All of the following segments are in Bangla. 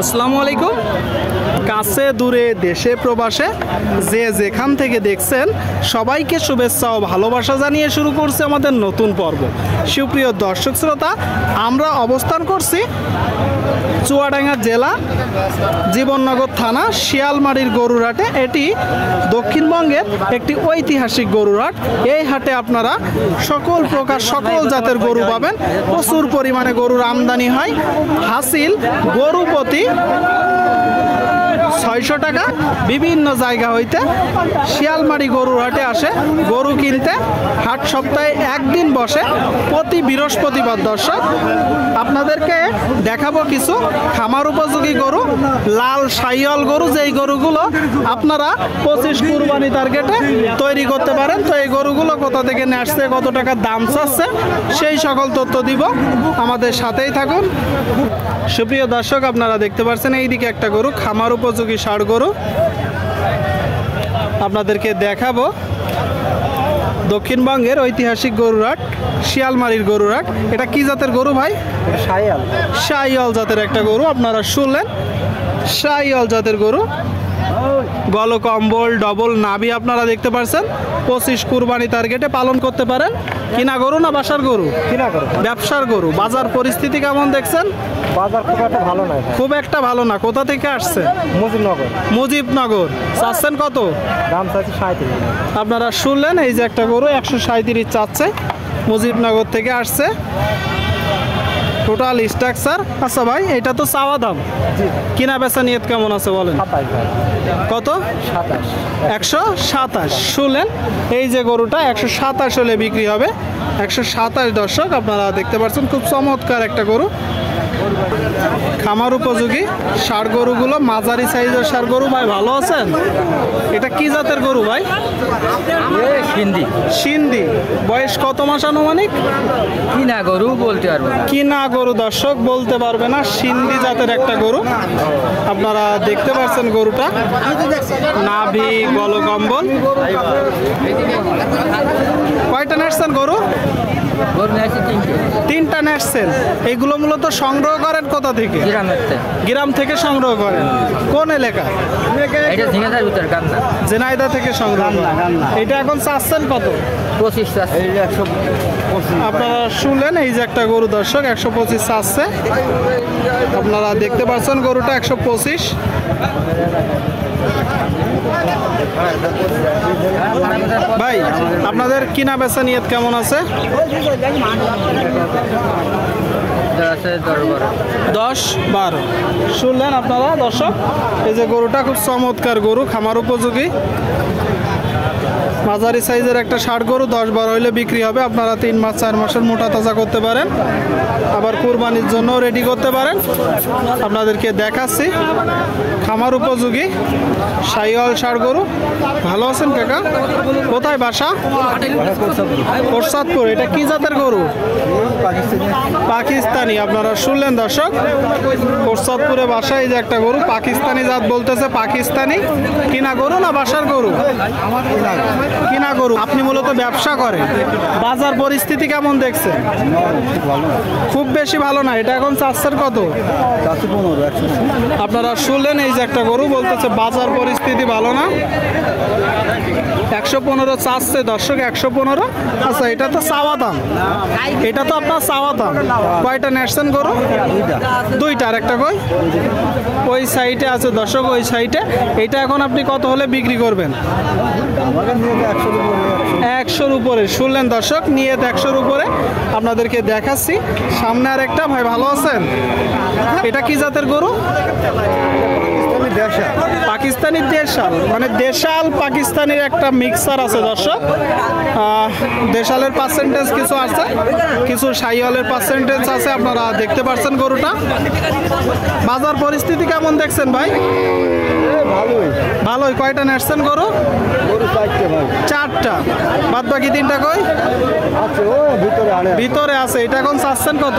আসসালামু আলাইকুম। কাছে দূরে দেশে প্রবাসে যে যেখান থেকে দেখছেন সবাইকে শুভেচ্ছা ও ভালোবাসা জানিয়ে শুরু করছে আমাদের নতুন পর্ব। সুপ্রিয় দর্শক শ্রোতা, আমরা অবস্থান করছি চুয়াডাঙ্গা জেলা জীবননগর থানা শিয়ালমারির গরুর হাটে। এটি দক্ষিণবঙ্গের একটি ঐতিহাসিক গরুর হাট। এই হাটে আপনারা সকল প্রকার সকল জাতের গরু পাবেন। প্রচুর পরিমাণে গরুর আমদানি হয়। হাসিল গরু প্রতি 600 টাকা। বিভিন্ন জায়গা হইতে শিয়ালমারি গরুর হাটে আসে গরু কিনতে। হাট সপ্তাহে একদিন বসে, প্রতি বৃহস্পতিবার। দর্শক, আপনাদেরকে দেখাবো কিছু খামার উপযোগী গরু, লাল শাহিওয়াল গরু, যেই গরুগুলো আপনারা 25 কুরবানি টার্গেটে তৈরি করতে পারেন। তো এই গরুগুলো কোথা থেকে নিয়ে আসছে, কত টাকা দাম চাচ্ছে, সেই সকল তথ্য দিব। আমাদের সাথেই থাকুন। সুপ্রিয় দর্শক, আপনারা দেখতে পাচ্ছেন এইদিকে একটা গরু, খামার উপযোগী ষাঁড় গরু আপনাদেরকে দেখাবো। দক্ষিণবঙ্গের ঐতিহাসিক গরুর হাট, শিয়ালমারির গরুর হাট। এটা কি জাতের গরু ভাই? শাহিওয়াল জাতের একটা গরু। আপনারা শুনলেন, শাহিওয়াল জাতের গরু। গল কম্বল, ডবল নাভি আপনারা দেখতে পাচ্ছেন। 25 কুরবানি টার্গেটে পালন করতে পারেন। কিনা গরু না বাসার গরু? কিনা গরু, ব্যবসার গরু। বাজার পরিস্থিতি কেমন দেখছেন? বাজার খুব একটা ভালো নয়। খুব একটা ভালো না। কোথা থেকে আসছে? মুজিবনগর। মুজিবনগর। চাচ্ছেন কত? দাম চাচ্ছি 37। আপনারা শুনলেন, এই যে একটা গরু 137 চাচ্ছে, মুজিবনগর থেকে আসছে। Total structure. আচ্ছা ভাই, এটা তো চাওয়া দাম, কিনা বেচা নিয়ত কেমন আছে বলেন? কত? 127। শুনলেন, এই যে গরুটা 127 হলে বিক্রি হবে। 127 দর্শক আপনারা দেখতে পাচ্ছেন। খুব চমৎকার একটা গরু, খামার উপযোগী ষাঁড় গরুগুলো, মাঝারি সাইজের ষাঁড় গরু। ভাই ভালো আছেন? এটা কি জাতের গরু ভাই? সিন্ধি। সিন্ধি। বয়স কত মাস আনুমানিক? কিনা গরু বলতে পারবো না। কিনা গরু দর্শক বলতে পারবে না। সিন্ধি জাতের একটা গরু আপনারা দেখতে পাচ্ছেন। গরুটা নাভি, গলকম্বল। কয়টা নেসছেন গরু? তিনটা নেসছেন। এইগুলো মূলত সংগ্রহ করেন কোথা থেকে? গ্রাম থেকে সংগ্রহ করেন। কোন এলাকা? ঝিনাইদহ থেকে সংগ্রহ করেন। এটা এখন চাচ্ছেন কত? 25। আপনারা শুনলেন, এই যে একটা গরু দর্শক 125 চাচ্ছে। আপনারা দেখতে পাচ্ছেন গরুটা 125। ভাই আপনাদের কিনা বেচা নিয়ত কেমন আছে? 10-12। শুনলেন আপনারা দর্শক, এই যে গরুটা খুব চমৎকার গরু, খামার উপযোগী মাঝারি সাইজের একটা ষাঁড় গরু। 10-12 হইলে বিক্রি হবে। আপনারা 3 মাস 4 মাসের মোটা তাজা করতে পারেন, আবার কুরবানির জন্য রেডি করতে পারেন। আপনাদেরকে দেখাচ্ছি খামার উপযোগী শাহিওয়াল ষাঁড় গরু। ভালো আছেন কাকা? কোথায় বাসা? প্রসাদপুর। এটা কি জাতের গরু? পাকিস্তানি। আপনারা শুনলেন দর্শক, প্রসাদপুরে বাসা। এই যে একটা গরু পাকিস্তানি জাত বলতেছে। পাকিস্তানি। কিনা গরু না বাসার গরু? কিনা গরু। আপনি মূলত ব্যবসা করেন। বাজার পরিস্থিতি কেমন দেখছেন? খুব বেশি ভালো না। এটা এখন চাচ্ছেন কত? আপনারা শুনলেন, এই যে একটা গরু বলতেছে বাজার পরিস্থিতি ভালো না। 115 চাচ্ছে দর্শক। 115। আচ্ছা, এটা তো চাওয়া দাম। এটা তো আপনার চাওয়া দাম। কয়টা নেসছেন গরু? দুইটা। আর একটা কই? ওই সাইডে আছে দর্শক, ওই সাইডে। এটা এখন আপনি কত হলে বিক্রি করবেন? 100-র উপরে। শুনলেন দর্শক, নিয়ে 100-র উপরে। আপনাদেরকে দেখাচ্ছি সামনে আর একটা। ভাই ভালো আছেন? এটা কি জাতের গরু? পাকিস্তানি দেশাল, মানে দেশাল পাকিস্তানির একটা মিক্সার আছে দর্শক। দেশালের পার্সেন্টেজ কিছু আছে, কিছু শাহিওয়ালের পার্সেন্টেজ আছে। আপনারা দেখতে পাচ্ছেন গরুটা। বাজার পরিস্থিতি কেমন দেখছেন ভাই? ভালোই। কয়টা নেসছেন গরু? 4টা। বাদ বাকি 3টা কই? ভিতরে আছে। এটা এখন চাচ্ছেন কত?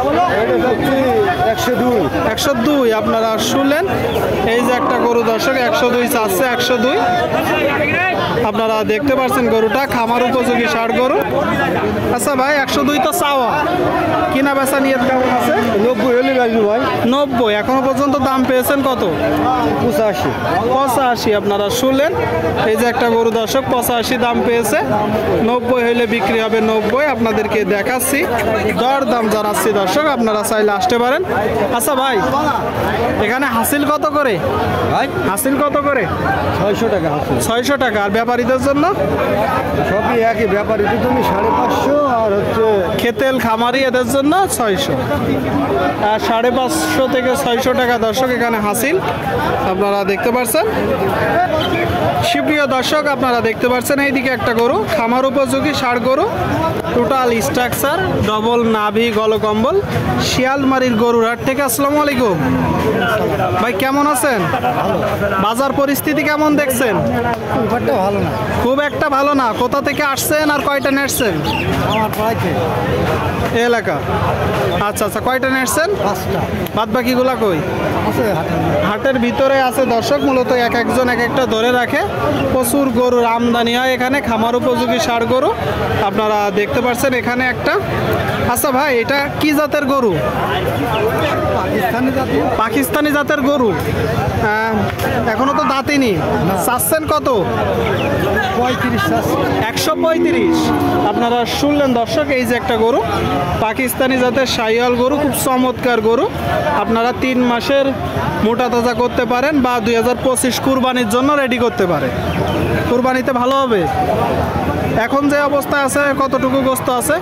102। আপনারা শুনলেন, এই যে একটা গরু দর্শক 102 চাচ্ছে। 102। আপনারা দেখতে পাচ্ছেন গরুটা খামার উপযোগী ষাট গরু। আচ্ছা ভাই 102 তো চাওয়া, কিনা বেচা নিয়ত কেমন আছে? 90 হলে বাজু ভাই। 90। এখনো পর্যন্ত দাম পেয়েছেন কত? 85। 85 আপনারা শুনলেন। এই যে একটা গরু দর্শক 85 দাম পেয়েছে, 90 হইলে বিক্রি হবে 90। আপনাদেরকে দেখাচ্ছি, দর দাম জানাচ্ছি দর্শক, আপনারা চাইলে আসতে পারেন। আচ্ছা ভাই এখানে হাসিল কত করে? ভাই হাসিল কত করে? 600 টাকা আছে। 600 টাকা। আর ব্যাপারীদের জন্য? সবই একই, ব্যাপারী তো তুমি 550 আর হচ্ছে খেতেল খামারি এদের জন্য 600। আর 550 থেকে 600 টাকা দর্শক এখানে হাসিল আপনারা দেখতে পাচ্ছেন। সুপ্রিয় দর্শক আপনারা দেখতে পাচ্ছেন এইদিকে একটা গরু খামার উপযোগী ষাট গরু, টোটাল স্ট্রাকচার, ডবল নাভি গলকম্বল, শিয়ালমারির গরুর হাট থেকে। আসসালামু আলাইকুম ভাই, কেমন আছেন? বাজার পরিস্থিতি কেমন দেখছেন? ব্যাপারটা ভালো না। খুব একটা ভালো না। কোথা থেকে আসছেন আর কয়টা নেটছেন? আমার প্রাইতে এলাকা। আচ্ছা আচ্ছা, কয়টা নেটছেন? 5টা বাদ বাকিগুলা কই? আছে হাতে। হাটের ভিতরে আছে দর্শক, মূলত এক একজন এক একটা ধরে রাখে। প্রচুর গরুর আমদানি হয় এখানে, খামার উপযোগী ষাট গরু আপনারা দেখতে পাচ্ছেন এখানে একটা। আচ্ছা ভাই এটা কি জাতের গরু? পাকিস্তানি জাতি। পাকিস্তানি জাতের গরু। এখনো তো দাঁতিনি। চাচ্ছেন কত? 35। 135। আপনারা শুনলেন দর্শক, এই যে একটা গরু পাকিস্তানি জাতের শাহিওয়াল গরু, খুব চমৎকার গরু। আপনারা 3 মাসের মোটা তাজা করতে পারেন বা 2025 কুরবানির জন্য রেডি করতে পারে। কুরবানিতে ভালো হবে। এখন যে অবস্থা আছে কতটুকু গোস্ত আছে?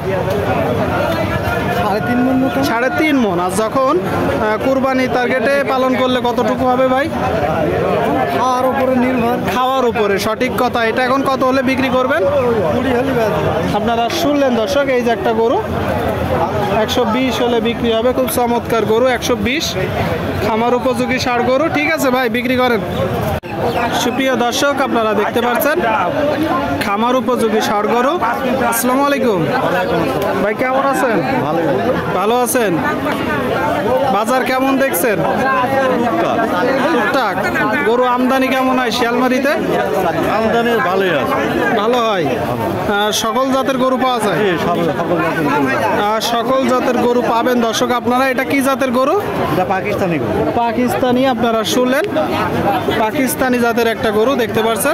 3.5 মণ মতো। 3.5 মণ। আর যখন কুরবানি টার্গেটে পালন করলে কতটুকু হবে ভাই? খাওয়ার উপরে নির্ভর। খাওয়ার উপরে, সঠিক কথা। এটা এখন কত হলে বিক্রি করবেন? 20 হলে বাজু। আপনারা শুনলেন দর্শক, এই যে একটা গরু 120 হলে বিক্রি হবে। খুব চমৎকার গরু, 120 খামার উপযোগী ষাট গরু। ঠিক আছে ভাই, বিক্রি করেন। সুপ্রিয় দর্শক আপনারা দেখতে পাচ্ছেন খামার উপযোগী ষাট গরু। আসসালামু আলাইকুম ভাই, কেমন আছেন? ভালো আছেন। বাজার কেমন দেখছেন? টুকটাক। গরু আমদানি কেমন হয় শিয়ালমারিতে? আমদানি ভালোই আছে। ভালো হয়। সকল জাতের গরু পাওয়া যায়? সকল জাতের গরু পাবেন দর্শক আপনারা। এটা কি জাতের গরু? এটা পাকিস্তানি গরু। পাকিস্তানি। আপনারা শুনলেন, পাকিস্তানি জাতের একটা গরু দেখতে পাচ্ছেন।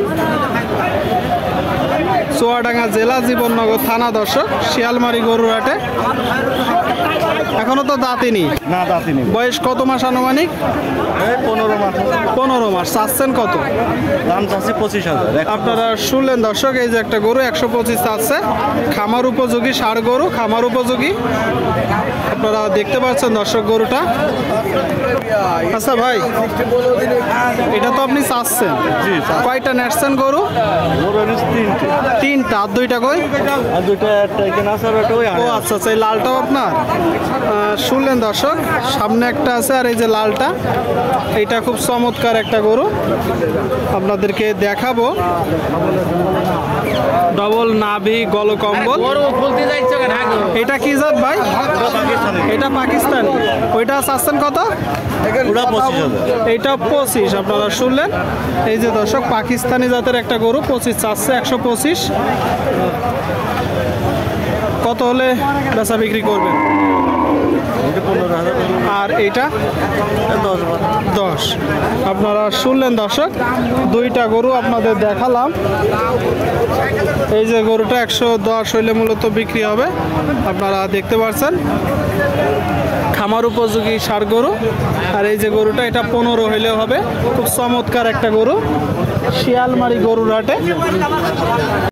চুয়াডাঙ্গা জেলা, জীবননগর থানা দর্শক, শিয়ালমারি গরুর হাটে। এখনো তো দাঁতিনি। না দাঁতিনি। বয়স কত মাস আনুমানিক? 15 মাস। 15 মাস। চাচ্ছেন কত? দাম চাচ্ছি 25,000। আপনারা শুনলেন দর্শক, এই যে একটা গরু 125 চাচ্ছে। খামার উপযোগী ষাট গরু, খামার উপযোগী আপনারা দেখতে পাচ্ছেন দর্শক গরুটা। আচ্ছা ভাই এটা তো আপনি চাচ্ছেন, কয়টা নেটছেন গরু? তিনটা। আর দুইটা কই? আর দুটো একটা এখানে আছে, আর ওটা ওই ও আচ্ছা আচ্ছা, এই লালটাও আপনার? শুনলেন দর্শক, সামনে একটা আছে আর এই যে লালটা, এইটা খুব চমৎকার একটা গরু আপনাদেরকে দেখাবো। ডবল নাভি গলকম্বল। এটা কি জাত ভাই? এটা পাকিস্তানি। ওইটা চাচ্ছেন কত? এইটা 25। আপনারা শুনলেন, এই যে দর্শক পাকিস্তানি জাতের একটা গরু 25 চাচ্ছে, 125। কত হলে বেচা বিক্রি করবেন? আর এইটা 10। আপনারা শুনলেন দর্শক, দুইটা গরু আপনাদের দেখালাম। এই যে গরুটা 110 হইলে মূলত বিক্রি হবে, আপনারা দেখতে পাচ্ছেন। খামার উপযোগী ষাট গরু। আর এই যে গরুটা, এটা 15 হইলেও হবে। খুব চমৎকার একটা গরু শিয়ালমারি গরুর হাটে।